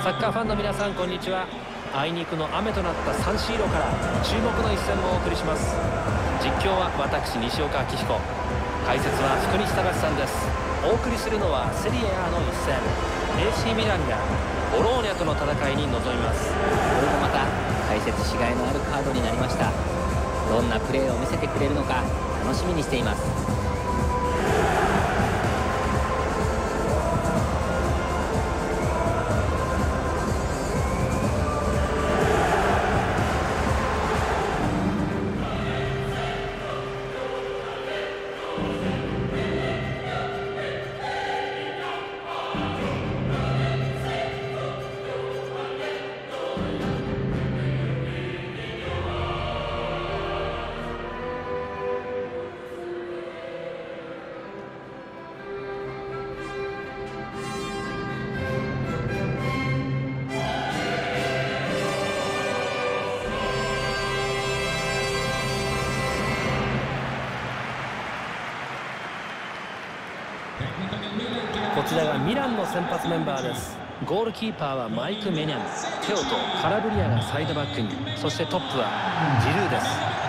サッカーファンの皆さん、こんにちは。あいにくの雨となったサンシーロから注目の一戦をお送りします。実況は私、西岡明彦。解説は福西隆さんです。お送りするのはセリエ A の一戦、 AC ミランがボローニャとの戦いに臨みます。 これもまた解説しがいのあるカードになりました。どんなプレーを見せてくれるのか楽しみにしています。 こちらがミランの先発メンバーです。ゴールキーパーはマイク・メニャン、テオとカラブリアがサイドバックに、そしてトップはジルーです。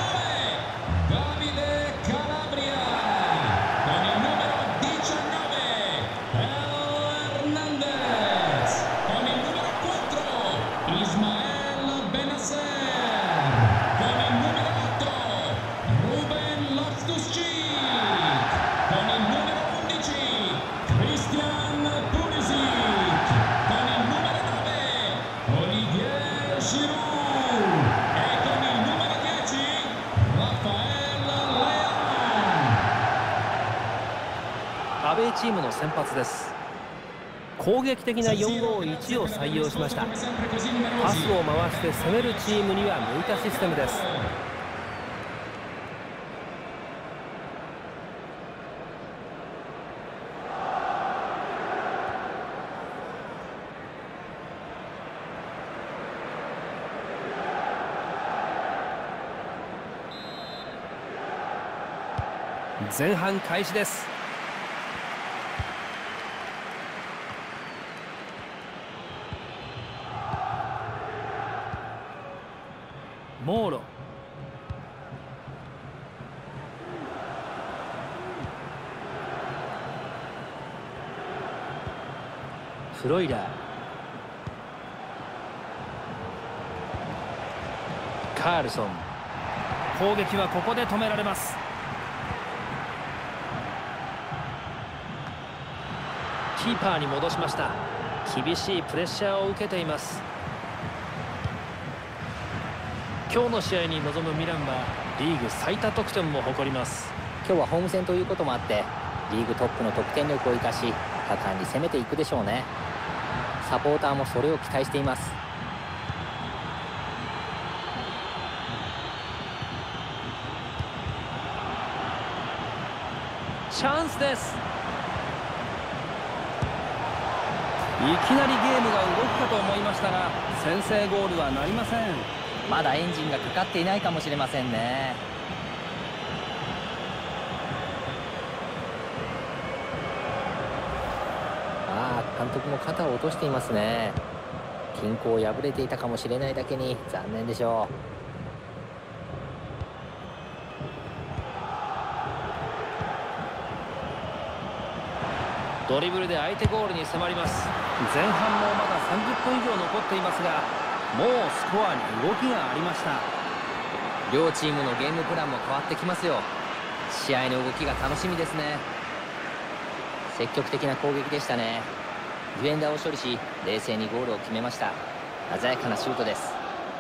アウェーチームの先発です。攻撃的な 4-5-1 を採用しました。パスを回して攻めるチームには向いたシステムです。前半開始です。モーロ、フロイラー、カールソン。攻撃はここで止められます。キーパーに戻しました。厳しいプレッシャーを受けています。今日の試合に臨むミランはリーグ最多得点も誇ります。 今日はホーム戦ということもあってリーグトップの得点力を生かし果敢に攻めていくでしょうね。サポーターもそれを期待しています。 チャンスです。いきなりゲームが動くかと思いましたが先制ゴールはなりません。 まだエンジンがかかっていないかもしれませんね。監督も肩を落としていますね。均衡を破れていたかもしれないだけに残念でしょう。ドリブルで相手ゴールに迫ります。前半もまだ30分以上残っていますがもうスコアに動きがありました。 両チームのゲームプランも変わってきますよ。試合の動きが楽しみですね。積極的な攻撃でしたね。ディフェンダーを処理し冷静にゴールを決めました。鮮やかなシュートです。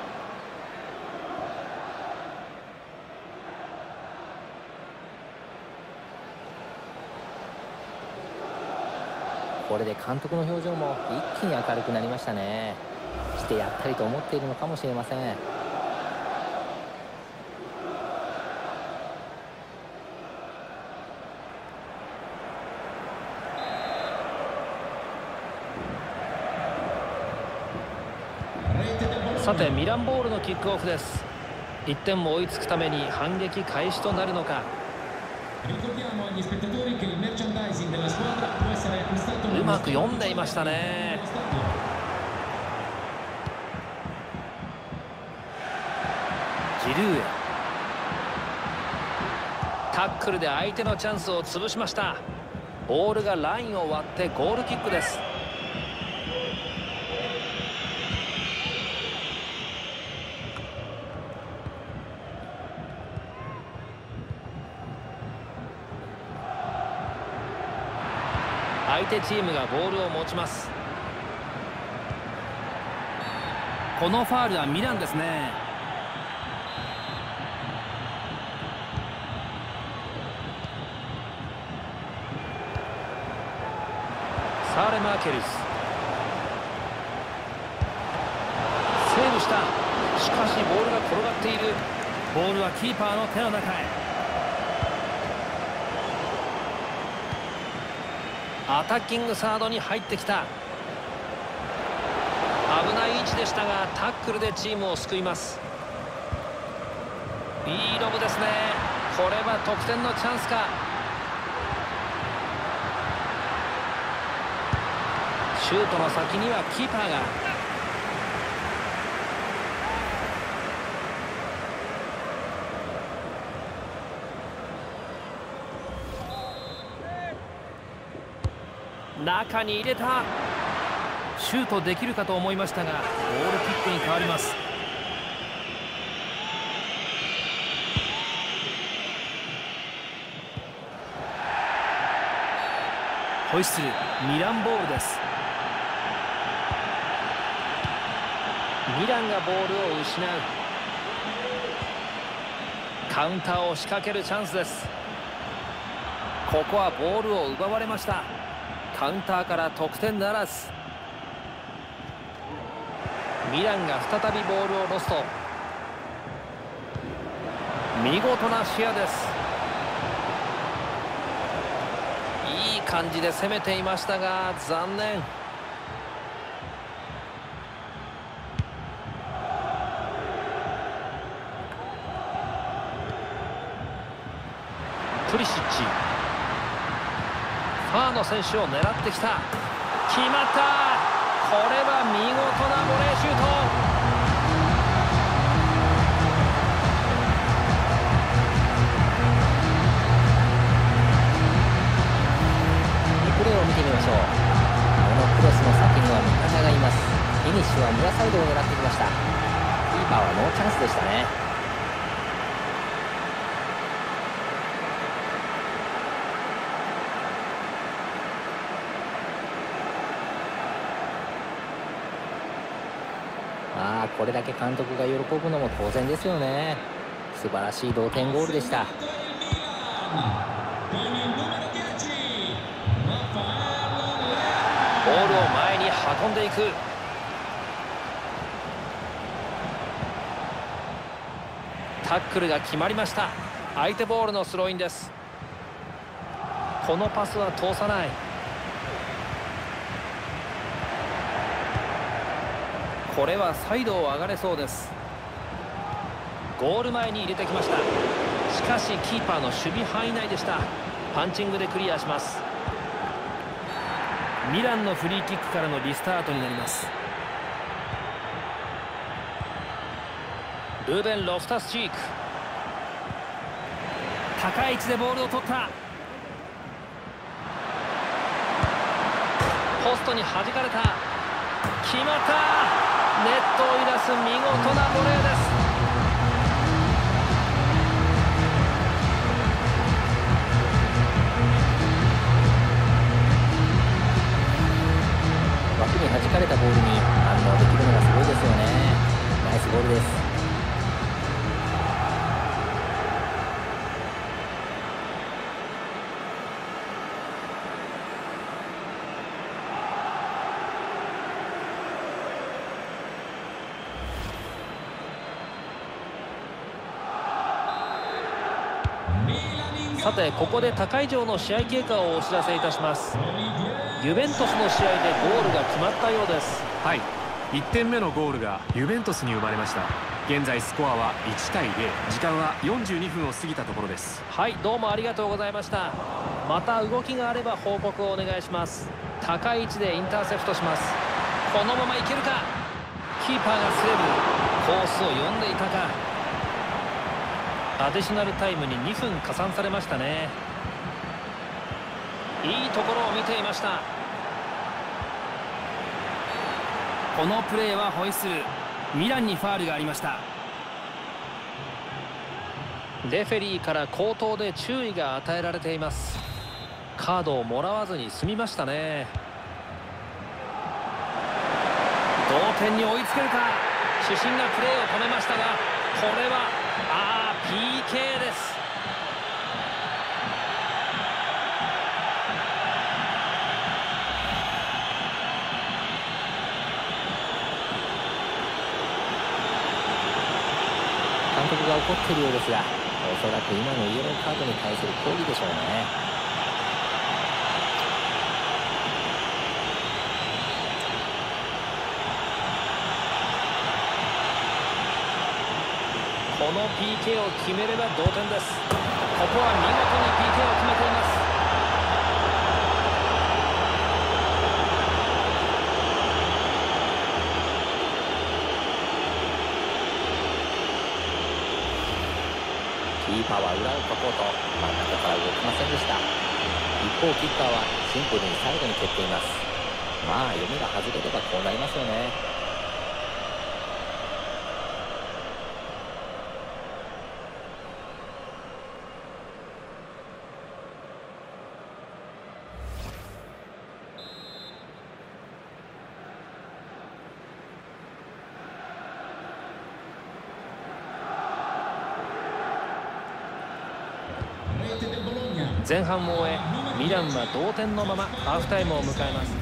これで監督の表情も一気に明るくなりましたね。してやったりと思っているのかもしれません。 さてミランボールのキックオフです。1点も追いつくために反撃開始となるのか。うまく読んでいましたね。 ジルーへ。タックルで相手のチャンスを潰しました。ボールがラインを割ってゴールキックです。相手チームがボールを持ちます。このファールはミランですね。サーレマーケルス、セーブした。しかしボールが転がっている。ボールはキーパーの手の中へ。アタッキングサードに入ってきた。危ない位置でしたがタックルでチームを救います。いいロブですね。これは得点のチャンスか。シュートの先にはキーパーが。中に入れた。シュートできるかと思いましたがゴールキックに変わります。ホイッスル、ミランボールです。ミランがボールを失う。カウンターを仕掛けるチャンスです。ここはボールを奪われました。カウンターから得点ならず。ミランが再びボールをロスト。見事な視野です。いい感じで攻めていましたが残念。プリシッチ、ファーの選手を狙ってきた。決まった。これは見事なボレーシュート。 リプレーを見てみましょう。このクロスの先には味方がいます。フィニッシュは村サイドを狙ってきました。キーパーはノーチャンスでしたね。これだけ監督が喜ぶのも当然ですよね。素晴らしい同点ゴールでした。 ボールを前に運んでいく。タックルが決まりました。相手ボールのスローインです。このパスは通さない。これはサイドを上がれそうです。ゴール前に入れてきました。しかしキーパーの守備範囲内でした。パンチングでクリアします。ミランのフリーキックからのリスタートになります。ルーベン・ロフタスチーク、高い位置でボールを取った。ポストに弾かれた。決まった。ネットを揺らす見事なボレーです。 枠に弾かれたボールに反応できるのがすごいですよね。ナイスゴールです。 さてここで他会場の試合経過をお知らせいたします。ユベントスの試合でゴールが決まったようです。 はい、1点目のゴールがユベントスに生まれました。現在スコアは1対0、時間は42分を過ぎたところです。 はい、どうもありがとうございました。また動きがあれば報告をお願いします。高い位置でインターセプトします。このままいけるか。キーパーがセーブ。コースを読んでいたか。 アディショナルタイムに2分加算されましたね。いいところを見ていました。 このプレーはホイッスル。ミランにファウルがありました。 レフェリーから口頭で注意が与えられています。カードをもらわずに済みましたね。 同点に追いつけるか。 主審がプレーを止めましたが、これはPK です。 監督が怒っているようですが、おそらく今のイエローカードに対する抗議でしょうね。 この PK を決めれば同点です。ここは見事に PK を決めています。 キーパーは裏をかこうと真ん中から動きませんでした。一方キッカーはシンプルにサイドに蹴っています。まあ読みが外れればこうなりますよね。 前半を終え、ミランは同点のままハーフタイムを迎えます。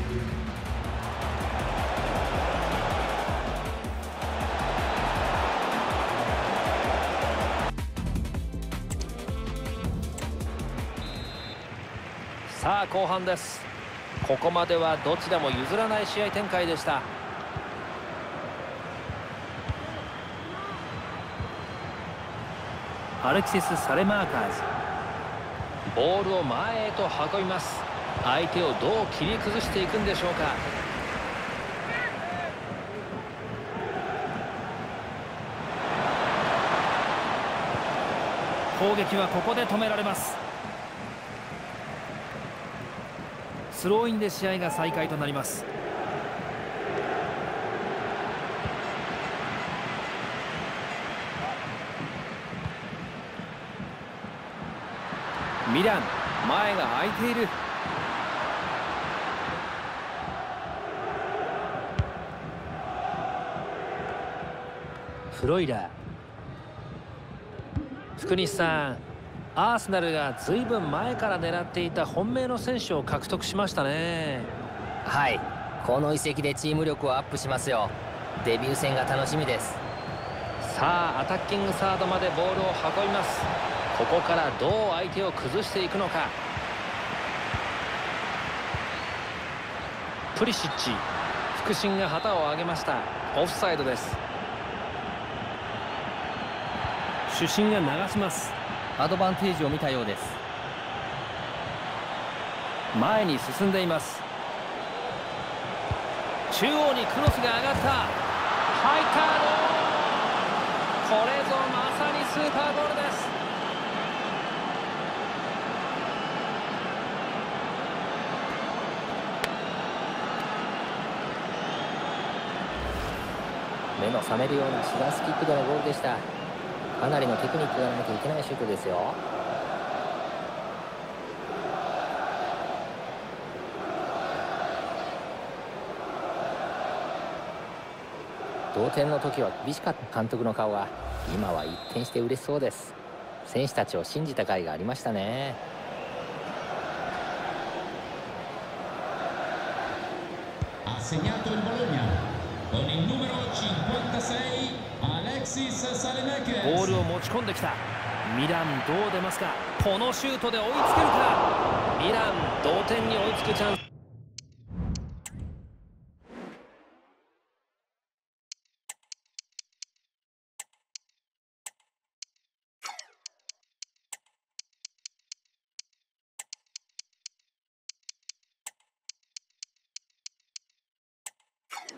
さあ後半です。ここまではどちらも譲らない試合展開でした。 アレキシス・サレマーカーズ。 ボールを前へと運びます。相手をどう切り崩していくんでしょうか。 攻撃はここで止められます。スローインで試合が再開となります。ミラン、前が空いている。 フロイラー。福西さん、アーセナルがずいぶん前から狙っていた本命の選手を獲得しましたね。 はい、この移籍でチーム力をアップしますよ。デビュー戦が楽しみです。 さあアタッキングサードまでボールを運びます。ここからどう相手を崩していくのか。プリシッチ、副審が旗を上げました。オフサイドです。 主審が流します。 アドバンテージを見たようです。 前に進んでいます。中央にクロスが上がった。入った。これぞまさにスーパーゴールです。 目の覚めるようなシガースキックでのゴールでした。かなりのテクニックがないといけないシュートですよ。同点の時はビシカ監督の顔が今は一転して嬉しそうです。選手たちを信じた甲斐がありましたね。 Assegnato il Bologna con il numero 56 Alexis Saelemaekers。 ボールを持ち込んできた。ミランどう出ますか。このシュートで追いつけるか。 ミラン同点に追いつくチャンス。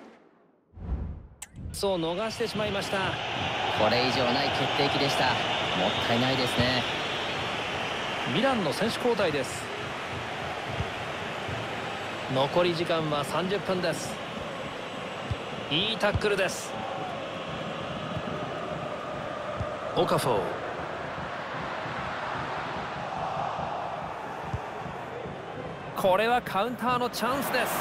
そう逃してしまいました。 これ以上ない決定機でした。 もったいないですね。 ミランの選手交代です。残り時間は30分です。いいタックルです。オカフォー、 これはカウンターのチャンスです。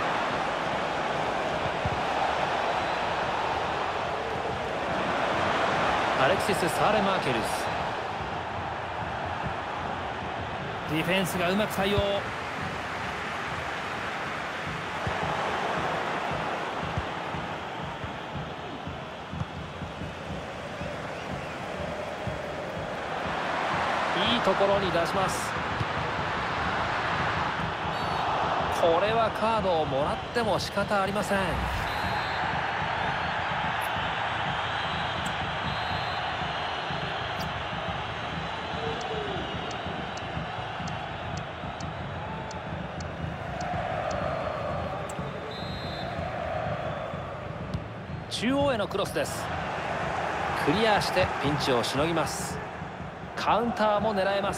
アレクシス・サーレマーケルス、 ディフェンスがうまく対応。 いいところに出します。これはカードをもらっても仕方ありません。中央へのクロスです。クリアしてピンチをしのぎます。カウンターも狙えます。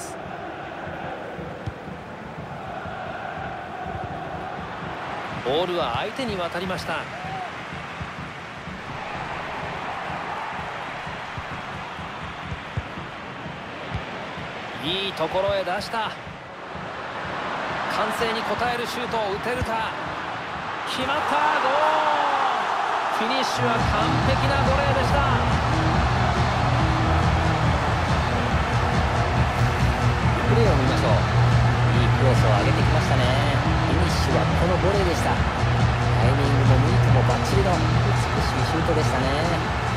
ボールは相手に渡りました。いいところへ出した。歓声に応えるシュートを打てるか。決まった。ゴール。フィニッシュは完璧なボレーでした。 プレーを見ましょう。いいクロスを上げてきましたね。フィニッシュはこのボレーでした。タイミングもミートもバッチリの美しいシュートでしたね。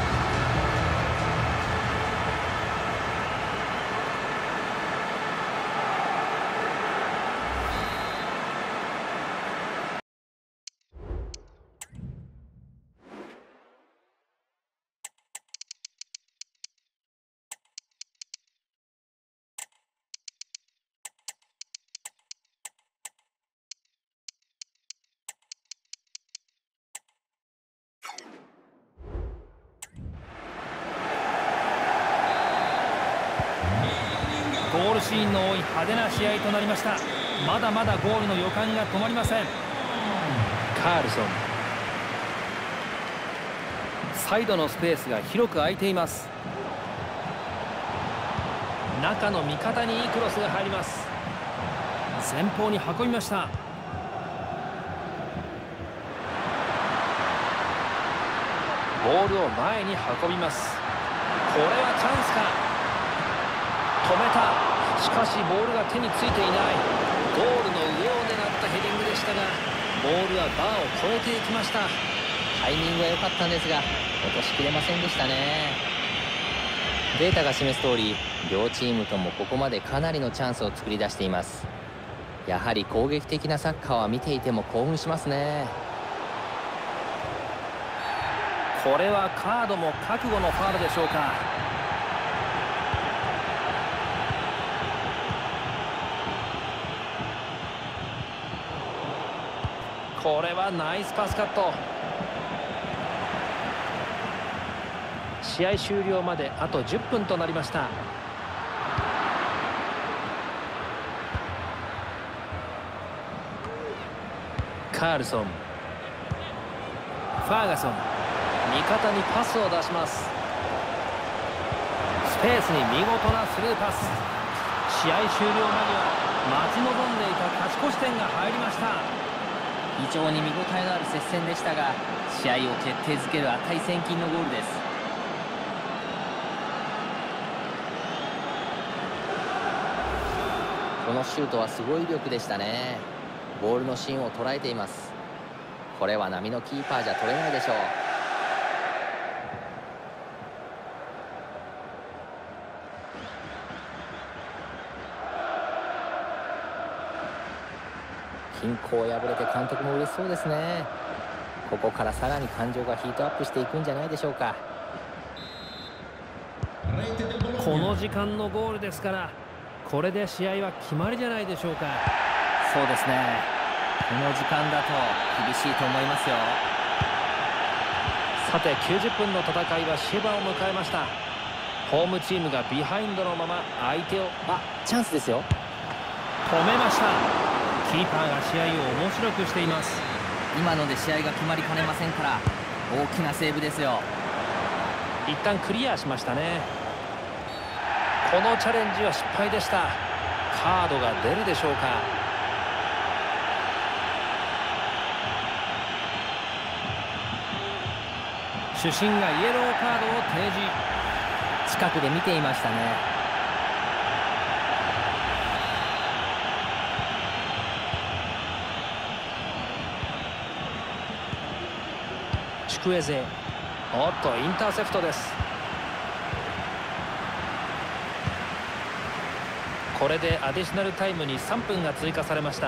ゴールシーンの多い派手な試合となりました。まだまだゴールの予感が止まりません。 カールソン、 サイドのスペースが広く空いています。 中の味方にいいクロスが入ります。 前方に運びました。 ボールを前に運びます。これはチャンスか。止めた。しかしボールが手についていない。ゴールの上を狙ったヘディングでしたが、ボールはバーを越えていきました。 タイミングは良かったんですが落としきれませんでしたね。データが示す通り両チームともここまでかなりのチャンスを作り出しています。やはり攻撃的なサッカーは見ていても興奮しますね。 これはカードも覚悟のファウルでしょうか。 これはナイスパスカット。試合終了まであと10分となりました。カールソン、 ファーガソン、 味方にパスを出します。 スペースに見事なスルーパス。試合終了間際待ち望んでいた勝ち越し点が入りました。 非常に見応えのある接戦でしたが試合を決定づける値千金のゴールです。このシュートはすごい威力でしたね。ボールの芯を捉えています。これは波のキーパーじゃ取れないでしょう。均衡を破れて監督も嬉しそうですね。ここからさらに感情がヒートアップしていくんじゃないでしょうか。 この時間のゴールですからこれで試合は決まりじゃないでしょうか。 そうですね。この時間だと厳しいと思いますよ。 さて90分の戦いは終盤を迎えました。 ホームチームがビハインドのまま相手をチャンスですよ。 止めました。キーパーが試合を面白くしています。 今ので試合が決まりかねませんから、大きなセーブですよ。 一旦クリアしましたね。このチャレンジは失敗でした。カードが出るでしょうか。 主審がイエローカードを提示。 近くで見ていましたね。 チュクエゼ、おっとインターセプトです。これでアディショナルタイムに3分が追加されました。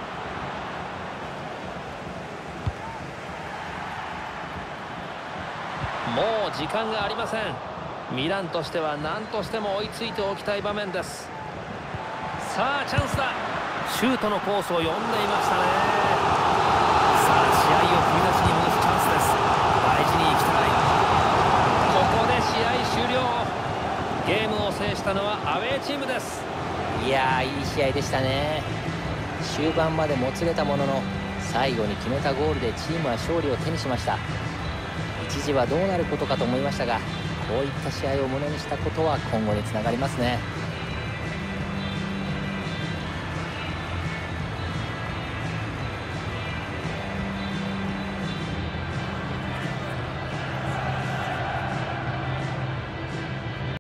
もう時間がありません。ミランとしては何としても追いついておきたい場面です。さあチャンスだ。シュートのコースを読んでいましたね。 さあ試合を振り出しに戻すチャンスです。大事に行きたい。 ここで試合終了。ゲームを制したのはアウェーチームです。 いやー、いい試合でしたね。終盤までもつれたものの、最後に決めたゴールでチームは勝利を手にしました。一時はどうなることかと思いましたが、こういった試合をものにしたことは今後につながりますね。